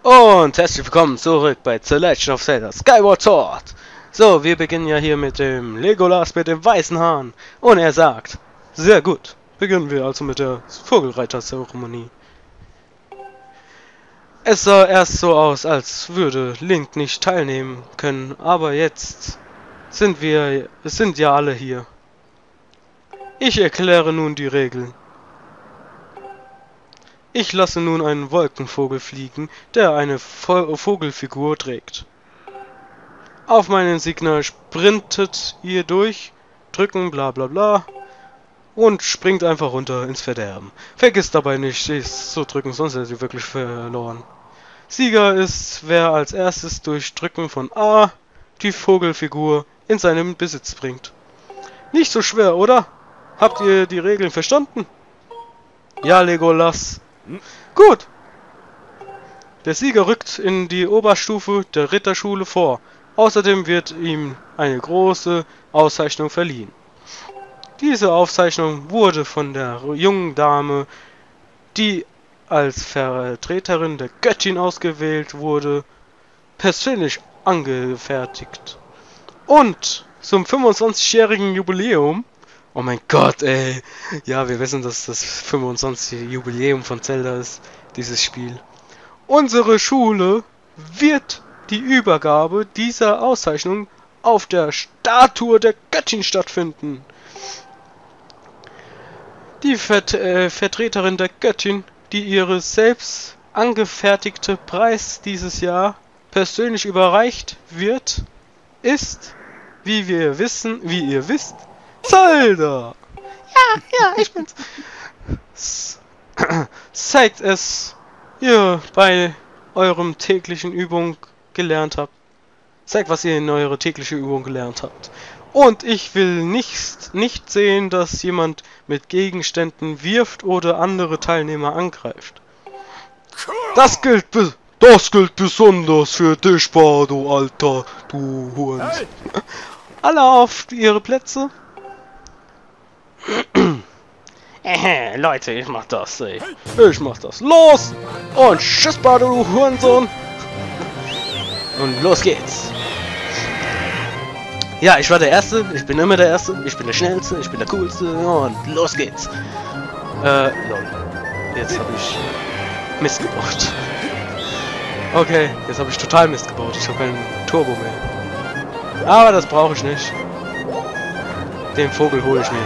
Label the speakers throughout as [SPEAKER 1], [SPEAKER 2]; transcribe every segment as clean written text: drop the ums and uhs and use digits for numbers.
[SPEAKER 1] Und herzlich willkommen zurück bei The Legend of Zelda Skyward Sword. So, wir beginnen ja hier mit dem Legolas mit dem weißen Haaren. Und er sagt, sehr gut, beginnen wir also mit der Vogelreiter-Zeremonie. Es sah erst so aus, als würde Link nicht teilnehmen können, aber jetzt sind ja alle hier. Ich erkläre nun die Regeln. Ich lasse nun einen Wolkenvogel fliegen, der eine Vogelfigur trägt. Auf meinen Signal sprintet ihr durch, drücken bla bla bla und springt einfach runter ins Verderben. Vergisst dabei nicht, es zu drücken, sonst seid ihr wirklich verloren. Sieger ist, wer als erstes durch Drücken von A die Vogelfigur in seinen Besitz bringt. Nicht so schwer, oder? Habt ihr die Regeln verstanden? Ja, Legolas. Gut. Der Sieger rückt in die Oberstufe der Ritterschule vor. Außerdem wird ihm eine große Auszeichnung verliehen. Diese Auszeichnung wurde von der jungen Dame, die als Vertreterin der Göttin ausgewählt wurde, persönlich angefertigt. Und zum 25-jährigen Jubiläum... Oh mein Gott, ey. Ja, wir wissen, dass das 25. Jubiläum von Zelda ist, dieses Spiel. Unsere Schule wird die Übergabe dieser Auszeichnung auf der Statue der Göttin stattfinden. Die Vertreterin der Göttin, die ihre selbst angefertigte Preis dieses Jahr persönlich überreicht wird, ist, wie ihr wisst, Zelda! Ja, ich bin's. Zeigt es, ihr bei eurem täglichen Übung gelernt habt. Zeigt, was ihr in eurer täglichen Übung gelernt habt. Und ich will nicht sehen, dass jemand mit Gegenständen wirft oder andere Teilnehmer angreift. Das gilt besonders für dich, du Alter, du Hurensohn. Alle auf ihre Plätze. Leute, ich mach das, ey. Ich mach das. Los! Und tschüss, Bardo, du Hurensohn! Und los geht's! Ja, ich war der Erste, ich bin immer der Erste, ich bin der Schnellste, ich bin der Coolste und los geht's! Lol. Jetzt habe ich Mist gebaut. Okay, jetzt habe ich total Mist gebaut. Ich habe keinen Turbo mehr. Aber das brauche ich nicht. Den Vogel hole ich mir.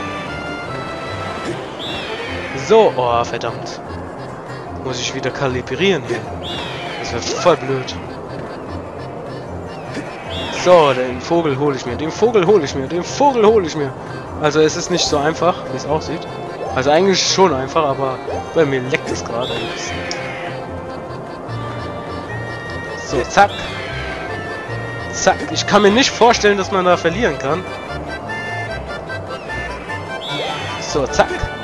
[SPEAKER 1] So, oh verdammt. Muss ich wieder kalibrieren hier. Das wäre voll blöd. So, den Vogel hole ich mir. Den Vogel hole ich mir. Den Vogel hole ich mir. Also es ist nicht so einfach, wie es aussieht. Also eigentlich schon einfach, aber bei mir leckt es gerade ein bisschen. So, zack. Zack. Ich kann mir nicht vorstellen, dass man da verlieren kann. So, zack.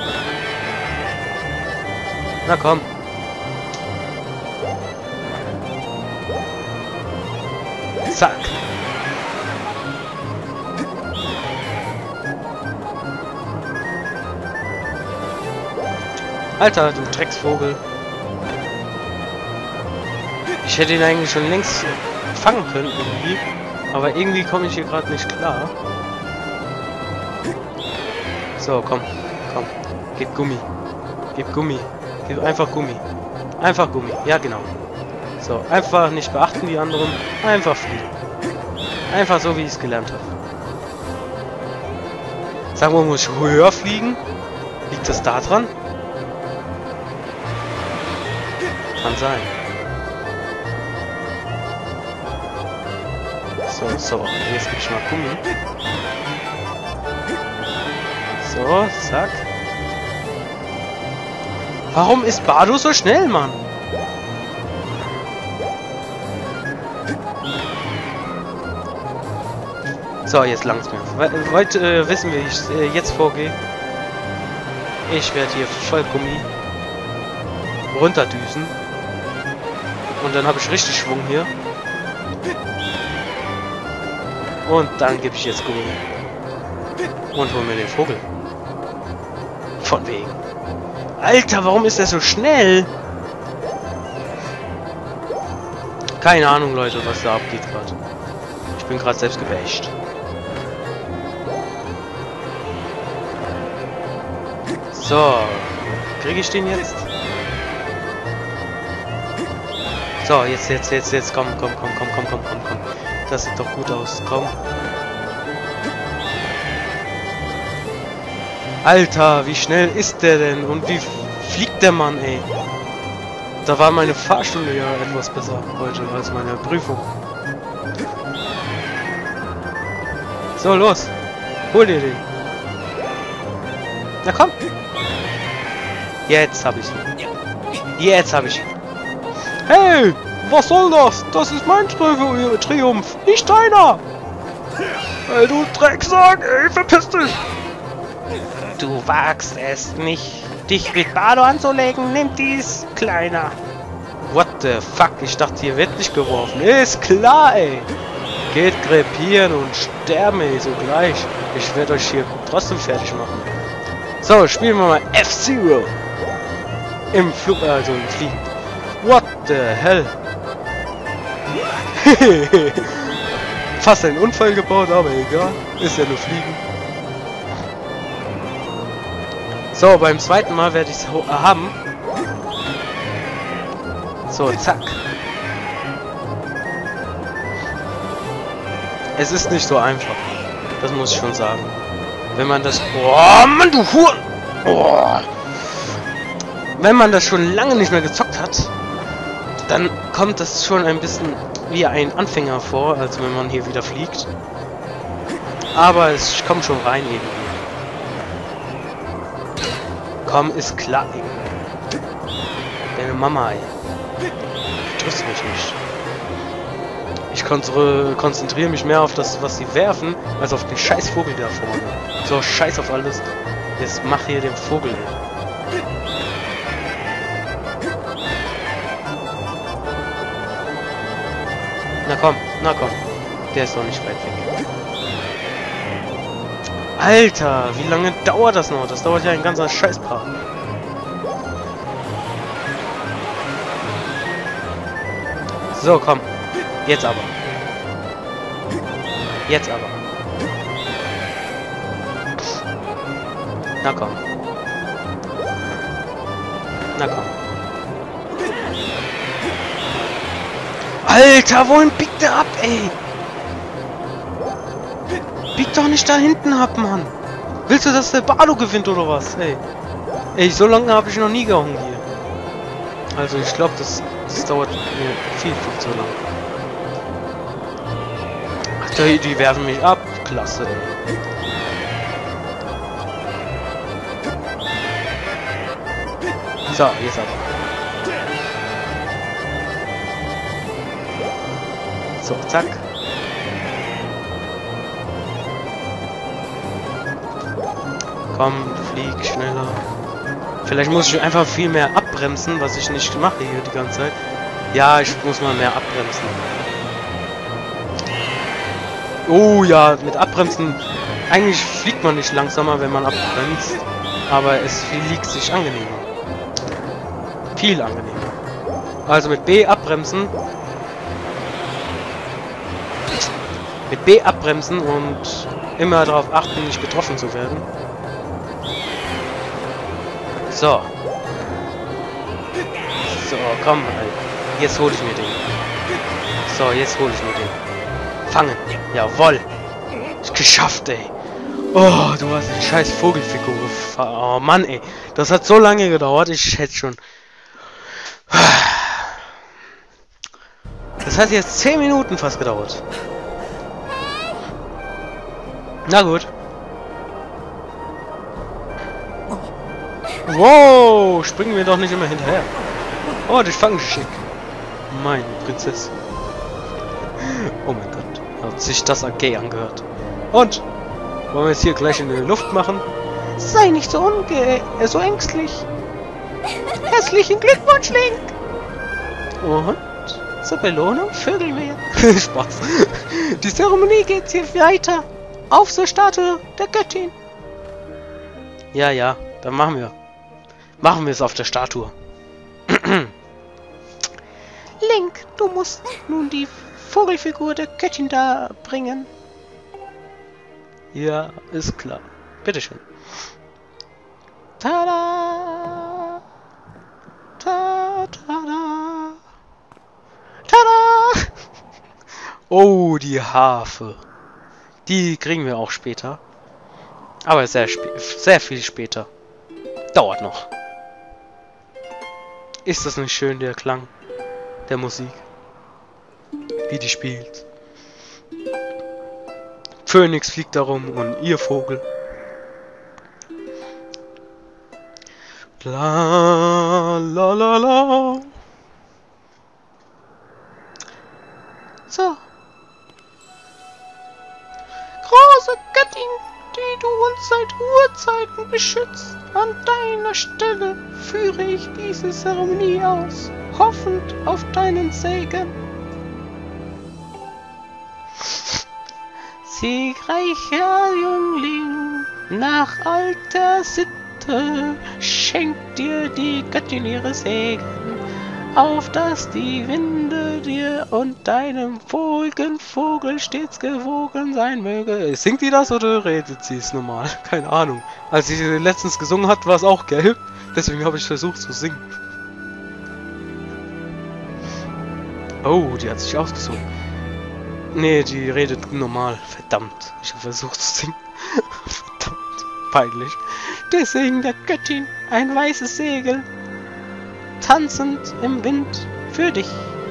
[SPEAKER 1] Na komm. Zack. Alter, du Drecksvogel. Ich hätte ihn eigentlich schon längst fangen können irgendwie. Aber irgendwie komme ich hier gerade nicht klar. So, komm. Komm. Gib Gummi. Gib Gummi. Gib einfach Gummi. Einfach Gummi. Ja, genau. So, einfach nicht beachten die anderen. Einfach fliegen. Einfach so, wie ich es gelernt habe. Sagen wir, muss ich höher fliegen? Liegt das da dran? Kann sein. So. Jetzt gebe ich mal Gummi. So, zack. Warum ist Bardo so schnell, Mann? So, jetzt langt's mir. Wollt wissen, wie ich jetzt vorgehe? Ich werde hier voll Gummi runterdüsen. Und dann habe ich richtig Schwung hier. Und dann gebe ich jetzt Gummi. Und hol mir den Vogel. Von wegen. Alter, warum ist der so schnell? Keine Ahnung, Leute, was da abgeht gerade. Ich bin gerade selbst gebasht. So. Kriege ich den jetzt? So, jetzt. Komm. Das sieht doch gut aus. Komm. Alter, wie schnell ist der denn? Und wie fliegt der Mann, ey? Da war meine Fahrstunde ja etwas besser heute als meine Prüfung. So, los. Hol dir den. Na komm. Jetzt hab ich ihn. Jetzt hab ich ihn. Hey, was soll das? Das ist mein Triumph, nicht deiner. Hey, du Drecksack, ey, verpiss dich. Du wagst es nicht, dich mit Bardo anzulegen. Nimm dies, Kleiner. What the fuck? Ich dachte, hier wird nicht geworfen. Ist klar, ey. Geht krepieren und sterben, ey, so gleich. Ich werde euch hier trotzdem fertig machen. So, spielen wir mal F-Zero. Im Flug, also im Fliegen. What the hell? Fast einen Unfall gebaut, aber egal. Ist ja nur Fliegen. So, beim zweiten Mal werde ich es haben. So, zack. Es ist nicht so einfach. Das muss ich schon sagen. Wenn man das... Oh, Mann, du Huren! Oh. Wenn man das schon lange nicht mehr gezockt hat, dann kommt das schon ein bisschen wie ein Anfänger vor, als wenn man hier wieder fliegt. Aber es kommt schon rein irgendwie. Komm, ist klar, ey. Deine Mama, ey. Triffst mich nicht. Ich konzentriere mich mehr auf das, was sie werfen, als auf den scheiß Vogel da vorne. So, scheiß auf alles. Jetzt mach hier den Vogel, ey. Na komm. Der ist doch nicht weit weg. Alter, wie lange dauert das noch? Das dauert ja ein ganzer Scheißpaar. So, komm. Jetzt aber. Na komm. Alter, wohin biegt der ab, ey? Bieg doch nicht da hinten ab, Mann. Willst du, dass der Bardo gewinnt oder was? Ey, so lange habe ich noch nie gehauen hier. Also ich glaube, das dauert mir viel zu lang. Ach, die werfen mich ab. Klasse, ey. So, jetzt aber. So, zack. Komm, flieg schneller. Vielleicht muss ich einfach viel mehr abbremsen, was ich nicht mache hier die ganze Zeit. Ja, ich muss mal mehr abbremsen. Oh ja, mit Abbremsen. Eigentlich fliegt man nicht langsamer, wenn man abbremst. Aber es fliegt sich angenehmer. Viel angenehmer. Also mit B abbremsen. Mit B abbremsen und immer darauf achten, nicht getroffen zu werden. So. So, komm, Alter. Jetzt hole ich mir den. So, jetzt hole ich mir den. Fangen. Jawoll. Geschafft, ey. Oh, du hast eine scheiß Vogelfigur. Oh, Mann, ey. Das hat so lange gedauert. Ich hätte schon... Das hat jetzt 10 Minuten fast gedauert. Na gut. Wow, springen wir doch nicht immer hinterher. Oh, dich fangen schick. Meine Prinzessin. Oh mein Gott. Hat sich das okay angehört. Und? Wollen wir jetzt hier gleich in die Luft machen? Sei nicht so so ängstlich. Herzlichen Glückwunsch, Link. Und? Zur Belohnung Vögel mehr. Spaß. Die Zeremonie geht hier weiter. Auf zur Statue der Göttin. Ja, dann machen wir es auf der Statue. Link, du musst nun die Vogelfigur der Göttin da bringen. Ja, ist klar. Bitteschön. Tada! Tada! Tada! Oh, die Harfe. Die kriegen wir auch später. Aber sehr viel später. Dauert noch. Ist das nicht schön, der Klang der Musik? Wie die spielt. Phönix fliegt darum und ihr Vogel. La la la la. So. Große Göttin, die du uns seit Urzeiten beschützt, an deiner Stelle führe ich diese Zeremonie aus, hoffend auf deinen Segen. Siegreicher Jüngling, nach alter Sitte schenkt dir die Göttin ihre Segen, auf dass die Winde dir und deinem Vogel stets gewogen sein möge. Singt die das oder redet sie es normal? Keine Ahnung. Als sie letztens gesungen hat, war es auch gelb. Deswegen habe ich versucht zu singen. Oh, die hat sich ausgesungen. Nee, die redet normal. Verdammt. Ich habe versucht zu singen. Verdammt. Peinlich. Der Segen der Göttin, ein weißes Segel, tanzend im Wind für dich.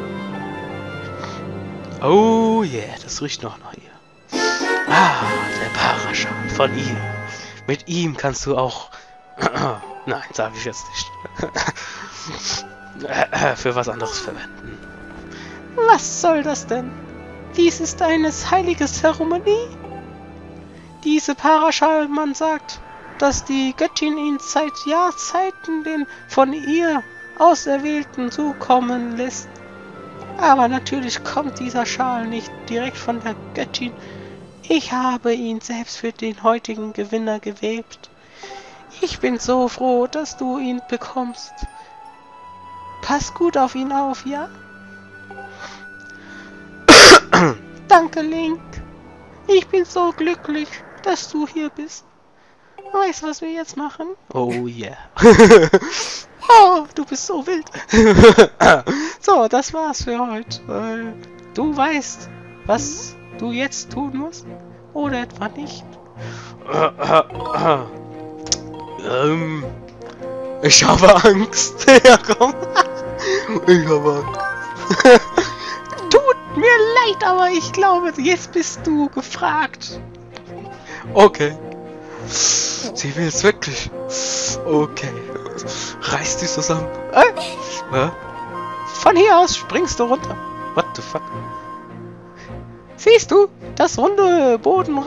[SPEAKER 1] Oh yeah, das riecht noch nach ihr. Ah, der Paraschal von ihr. Mit ihm kannst du auch... Nein, sage ich jetzt nicht. Für was anderes verwenden. Was soll das denn? Dies ist eine heilige Zeremonie. Diese Paraschal, man sagt, dass die Göttin ihn seit Jahrzeiten den von ihr Auserwählten zukommen lässt. Aber natürlich kommt dieser Schal nicht direkt von der Göttin. Ich habe ihn selbst für den heutigen Gewinner gewebt. Ich bin so froh, dass du ihn bekommst. Pass gut auf ihn auf, ja? Danke, Link. Ich bin so glücklich, dass du hier bist. Weißt du, was wir jetzt machen? Oh yeah. Oh, du bist so wild. So, das war's für heute. Du weißt, was du jetzt tun musst? Oder etwa nicht? Ich habe Angst. Ja, komm. Ich habe Angst. Tut mir leid, aber ich glaube, jetzt bist du gefragt. Okay. Sie will es wirklich. Okay. Reiß dich zusammen. Von hier aus springst du runter. What the fuck? Siehst du das runde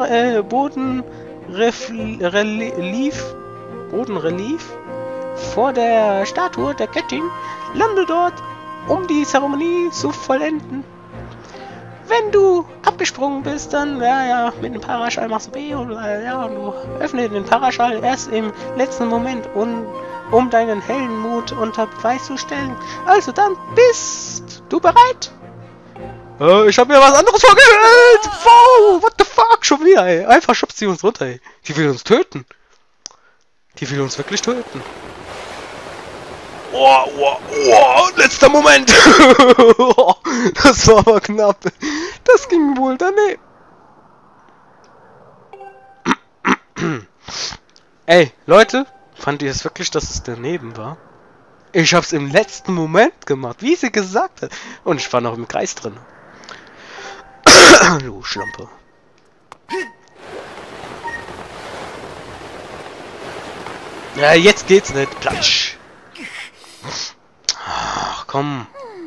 [SPEAKER 1] Bodenrelief vor der Statue der Göttin? Lande dort, um die Zeremonie zu vollenden. Wenn du abgesprungen bist, dann, ja, mit dem Paraschall machst du B und du öffnest den Paraschall erst im letzten Moment, um deinen hellen Mut unter Beweis zu stellen. Also dann, bist du bereit? Ich habe mir was anderes vorgestellt! Wow, what the fuck, schon wieder, ey. Einfach schubst sie uns runter, ey. Die will uns töten. Die will uns wirklich töten. Oh, letzter Moment! Das war aber knapp. Das ging wohl daneben. Ey, Leute, fand ihr es wirklich, dass es daneben war? Ich hab's im letzten Moment gemacht, wie sie gesagt hat. Und ich war noch im Kreis drin. Du Schlampe. Ja, jetzt geht's nicht. Platsch. Ach, komm.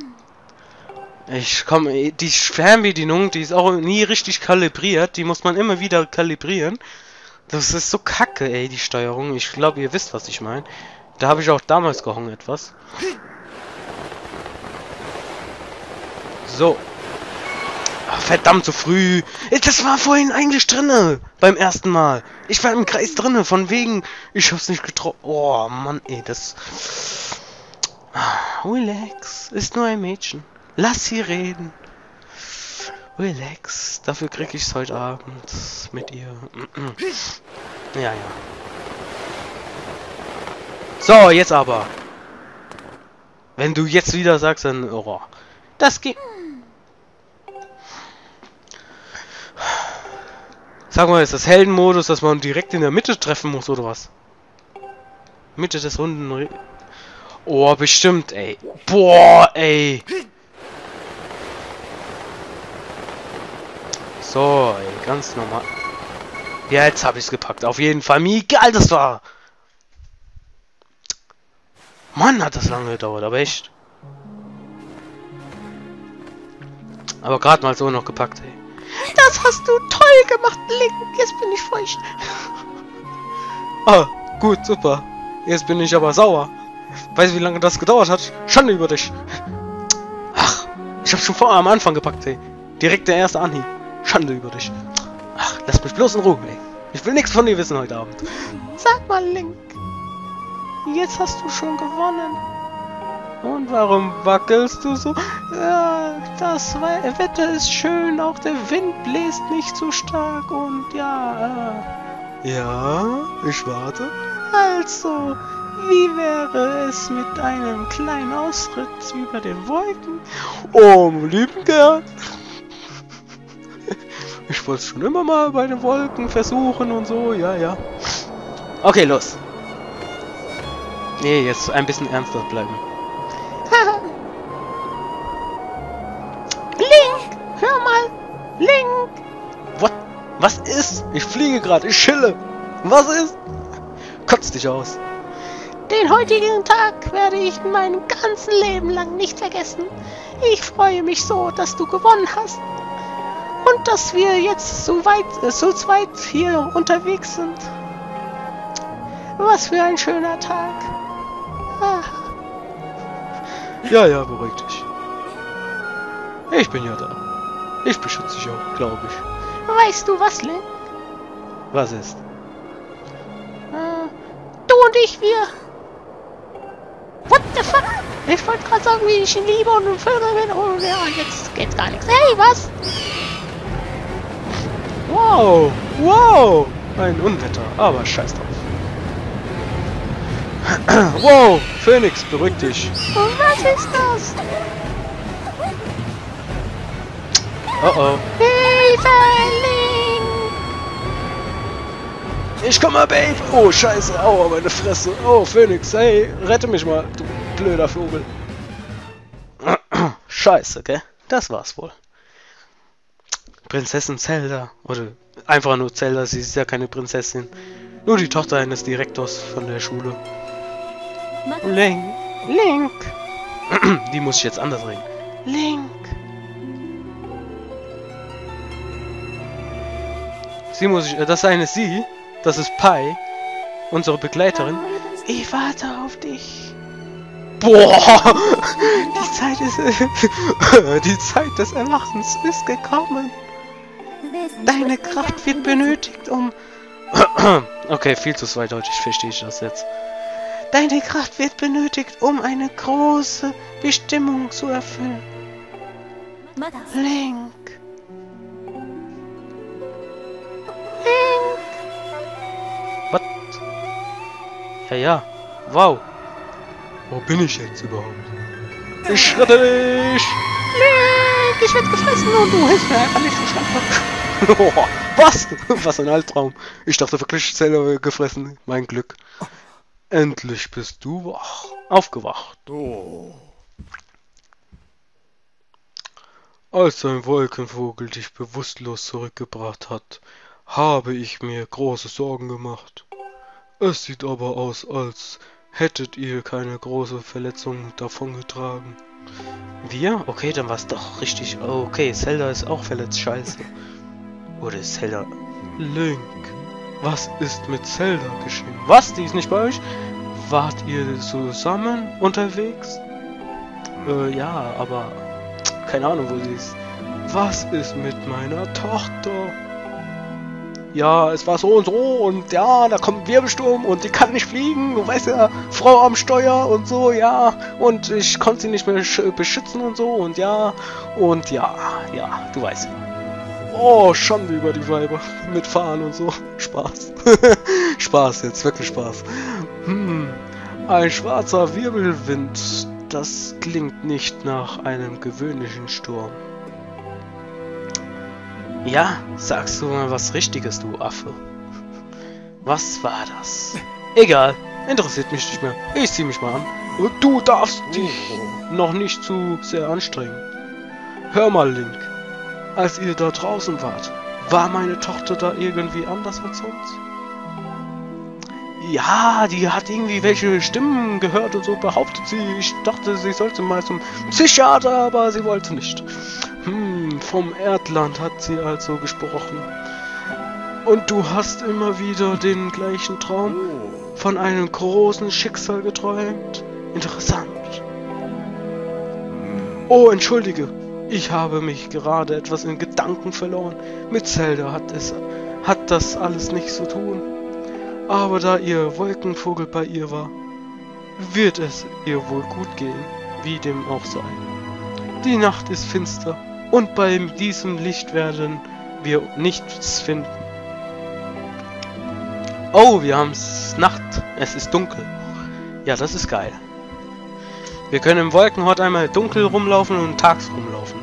[SPEAKER 1] Die Fernbedienung, die ist auch nie richtig kalibriert. Die muss man immer wieder kalibrieren. Das ist so kacke, ey, die Steuerung. Ich glaube, ihr wisst, was ich meine. Da habe ich auch damals gehongen etwas. So. Ach, verdammt, so früh. Das war vorhin eigentlich drinne. Beim ersten Mal. Ich war im Kreis drinne, von wegen. Ich hab's nicht getroffen. Oh, Mann, ey, das... Relax. Ist nur ein Mädchen. Lass sie reden. Relax. Dafür krieg ich's heute Abend mit ihr. Ja, ja. So, jetzt aber. Wenn du jetzt wieder sagst, dann... Oh, das geht... Sag mal, ist das Heldenmodus, dass man direkt in der Mitte treffen muss, oder was? Mitte des Runden... Oh, bestimmt, ey. Boah, ey. So, ey, ganz normal. Ja, jetzt habe ich es gepackt. Auf jeden Fall. Wie geil das war. Mann, hat das lange gedauert, aber echt. Aber gerade mal so noch gepackt, ey. Das hast du toll gemacht, Link. Jetzt bin ich feucht. Ah, gut, super. Jetzt bin ich aber sauer. Weißt du, wie lange das gedauert hat? Schande über dich. Ach, ich hab schon vorher am Anfang gepackt, ey. Direkt der erste Anhieb. Schande über dich. Ach, lass mich bloß in Ruhe, ey. Ich will nichts von dir wissen heute Abend. Sag mal, Link. Jetzt hast du schon gewonnen. Und warum wackelst du so? Ja, das Wetter ist schön, auch der Wind bläst nicht so stark und ja... Ja, ich warte. Also, wie wäre es mit einem kleinen Ausritt über den Wolken? Oh, lieben gern. Ich wollte es schon immer mal bei den Wolken versuchen und so, ja, ja. Okay, los. Nee, jetzt ein bisschen ernster bleiben. Link! Hör mal! Link! What? Was ist? Ich fliege gerade, ich chille. Was ist? Kotz dich aus. Den heutigen Tag werde ich mein ganzes Leben lang nicht vergessen. Ich freue mich so, dass du gewonnen hast. Und dass wir jetzt so zweit hier unterwegs sind. Was für ein schöner Tag. Ah. Ja, ja, beruhig dich. Ich bin ja da. Ich beschütze dich auch, glaube ich. Weißt du was, Link? Was ist? Du und ich, wir... What the fuck? Ich wollte gerade sagen, wie ich ihn liebe und ein Vögel bin. Oh ja, jetzt geht's gar nichts. Hey, was? Wow, wow. Ein Unwetter, aber scheiß drauf. Wow, Phoenix, beruhig dich. Was ist das? Oh oh. Hilfe, Link! Ich komme, Babe! Oh, scheiße, aua, meine Fresse. Oh, Phoenix, hey, rette mich mal, du blöder Vogel. Scheiße, gell? Das war's wohl. Prinzessin Zelda. Oder einfach nur Zelda, sie ist ja keine Prinzessin. Nur die Tochter eines Direktors von der Schule. Link! Link! Die muss ich jetzt anders reden. Link! Sie muss ich... Das eine ist sie. Das ist Pi. Unsere Begleiterin. Ich warte auf dich. Boah! Die Zeit ist... die Zeit des Erwachens ist gekommen. Deine Kraft wird benötigt, um... Okay, viel zu zweideutig verstehe ich das jetzt. Deine Kraft wird benötigt, um eine große Bestimmung zu erfüllen. Link. Link. Was? Ja, ja. Wow. Wo bin ich jetzt überhaupt? Ich rette dich! Link, ich werde gefressen und du hilfst mir einfach nicht so schnell. Was? Was ein Albtraum. Ich dachte wirklich, Zelda gefressen. Mein Glück. Endlich bist du wach. Aufgewacht. Oh. Als ein Wolkenvogel dich bewusstlos zurückgebracht hat, habe ich mir große Sorgen gemacht. Es sieht aber aus, als hättet ihr keine große Verletzung davongetragen. Wir? Okay, dann war es doch richtig. Oh, okay, Zelda ist auch verletzt. Scheiße. Oder ist Zelda... Link, was ist mit Zelda geschehen? Was? Die ist nicht bei euch? Wart ihr zusammen unterwegs? Ja, aber... Keine Ahnung, wo sie ist. Was ist mit meiner Tochter? ja, es war so und ja, da kommt ein Wirbelsturm und die kann nicht fliegen, du weißt ja, Frau am Steuer und so, ja, und ich konnte sie nicht mehr beschützen und so und ja, du weißt. Oh, Schande über die Weiber, mit Fahren und so, Spaß. Spaß jetzt, wirklich Spaß. Ein schwarzer Wirbelwind, das klingt nicht nach einem gewöhnlichen Sturm. Ja, sagst du mal was Richtiges, du Affe. Was war das? Egal, interessiert mich nicht mehr. Ich zieh mich mal an. Und du darfst dich noch nicht zu sehr anstrengen. Hör mal, Link. Als ihr da draußen wart, war meine Tochter da irgendwie anders als sonst? Ja, die hat irgendwie welche Stimmen gehört und so, behauptet sie. Ich dachte, sie sollte mal zum Psychiater, aber sie wollte nicht. Vom Erdland hat sie also gesprochen. Und du hast immer wieder den gleichen Traum von einem großen Schicksal geträumt? Interessant. Oh, entschuldige. Ich habe mich gerade etwas in Gedanken verloren. Mit Zelda hat das alles nichts zu tun. Aber da ihr Wolkenvogel bei ihr war, wird es ihr wohl gut gehen, wie dem auch sei. Die Nacht ist finster und bei diesem Licht werden wir nichts finden. Oh, wir haben Nacht. Es ist dunkel. Ja, das ist geil. Wir können im Wolkenhort einmal dunkel rumlaufen und tags rumlaufen.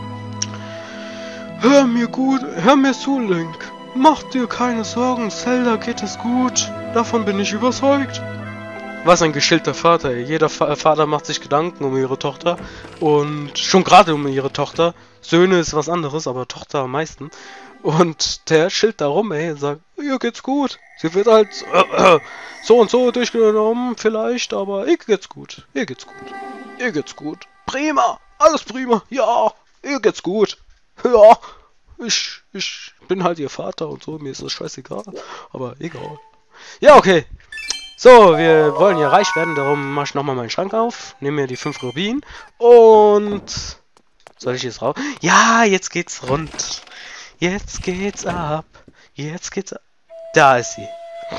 [SPEAKER 1] Hör mir zu, Link. Mach dir keine Sorgen, Zelda geht es gut. Davon bin ich überzeugt. Was ein geschillter Vater, ey. Jeder Vater macht sich Gedanken um ihre Tochter. Und schon gerade um ihre Tochter. Söhne ist was anderes, aber Tochter am meisten. Und der schilt da rum, ey, und sagt, ihr geht's gut. Sie wird halt so und so durchgenommen, vielleicht, aber ihr geht's gut. Ihr geht's gut. Ihr geht's gut. Prima. Alles prima. Ja, ihr geht's gut. Ja, ich bin halt ihr Vater und so, mir ist das scheißegal. Aber egal. Ja, okay. So, wir wollen ja reich werden, darum mache ich nochmal meinen Schrank auf. Nehme mir die 5 Rubinen. Und... Soll ich jetzt raus? Ja, jetzt geht's rund. Jetzt geht's ab. Jetzt geht's ab. Da ist sie.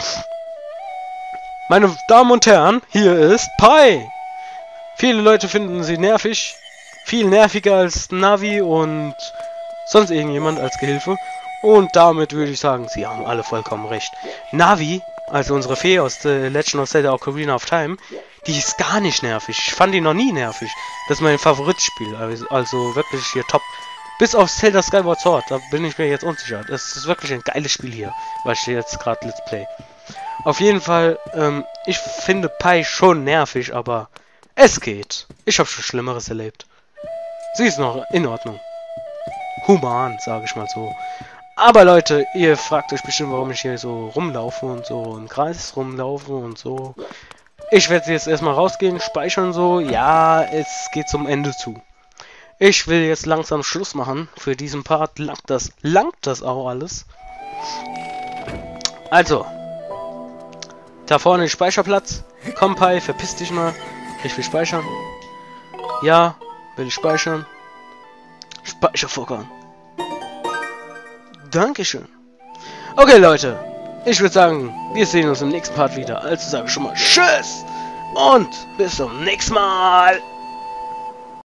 [SPEAKER 1] Meine Damen und Herren, hier ist Pi. Viele Leute finden sie nervig. Viel nerviger als Navi und sonst irgendjemand als Gehilfe. Und damit würde ich sagen, sie haben alle vollkommen recht. Navi, also unsere Fee aus The Legend of Zelda Ocarina of Time, die ist gar nicht nervig. Ich fand die noch nie nervig. Das ist mein Favoritspiel. Also wirklich hier top. Bis auf Zelda Skyward Sword, da bin ich mir jetzt unsicher. Das ist wirklich ein geiles Spiel hier, was ich jetzt gerade Let's Play. Auf jeden Fall, ich finde Pi schon nervig, aber es geht. Ich habe schon Schlimmeres erlebt. Sie ist noch in Ordnung. Human, sage ich mal so. Aber Leute, ihr fragt euch bestimmt, warum ich hier so rumlaufe und so im Kreis rumlaufe und so. Ich werde jetzt erstmal rausgehen, speichern so. Ja, es geht zum Ende zu. Ich will jetzt langsam Schluss machen. Für diesen Part langt das auch alles. Also. Da vorne ist Speicherplatz. Komm, Pi, verpiss dich mal. Ich will speichern. Ja, will ich speichern. Speichervorgang. Dankeschön. Okay, Leute. Ich würde sagen, wir sehen uns im nächsten Part wieder. Also sage ich schon mal Tschüss. Und bis zum nächsten Mal.